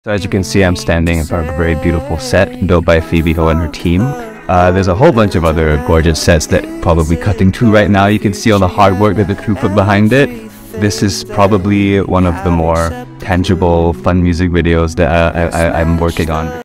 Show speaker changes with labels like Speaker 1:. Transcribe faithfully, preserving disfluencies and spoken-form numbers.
Speaker 1: So as you can see, I'm standing in front of a very beautiful set built by Phoebe Ho and her team. Uh, there's a whole bunch of other gorgeous sets that probably cutting to right now. You can see all the hard work that the crew put behind it. This is probably one of the more tangible, fun music videos that I, I, I'm working on.